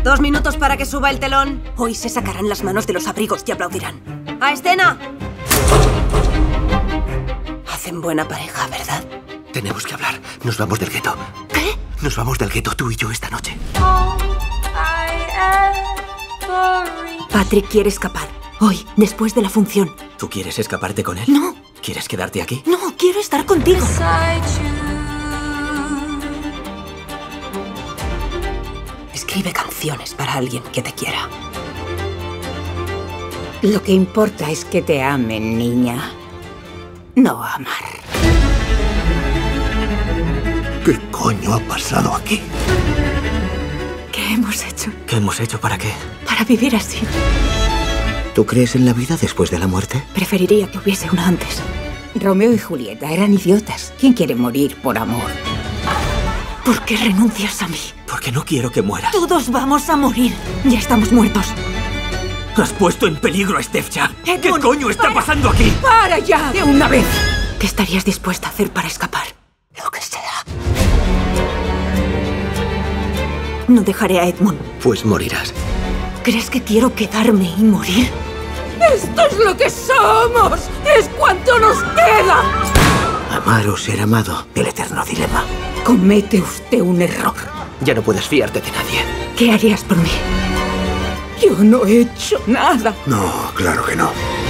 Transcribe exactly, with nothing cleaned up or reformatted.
Dos minutos para que suba el telón. Hoy se sacarán las manos de los abrigos y aplaudirán. ¡A escena! Hacen buena pareja, ¿verdad? Tenemos que hablar. Nos vamos del gueto. ¿Qué? Nos vamos del gueto, tú y yo, esta noche. Patrick quiere escapar. Hoy, después de la función. ¿Tú quieres escaparte con él? No. ¿Quieres quedarte aquí? No, quiero estar contigo. Escribe canciones para alguien que te quiera. Lo que importa es que te amen, niña. No amar. ¿Qué coño ha pasado aquí? ¿Qué hemos hecho? ¿Qué hemos hecho? ¿Para qué? Para vivir así. ¿Tú crees en la vida después de la muerte? Preferiría que hubiese una antes. Romeo y Julieta eran idiotas. ¿Quién quiere morir por amor? ¿Por qué renuncias a mí? Porque no quiero que mueras. Todos vamos a morir. Ya estamos muertos. Has puesto en peligro a Stefcha. ¿Qué Edmund, coño está para. pasando aquí? ¡Para ya! ¡De una vez! ¿Qué estarías dispuesta a hacer para escapar? Lo que sea. No dejaré a Edmund. Pues morirás. ¿Crees que quiero quedarme y morir? ¡Esto es lo que somos! ¡Es cuanto nos queda! Amar o ser amado. El eterno dilema. Comete usted un error. Ya no puedes fiarte de nadie. ¿Qué harías por mí? Yo no he hecho nada. No, claro que no.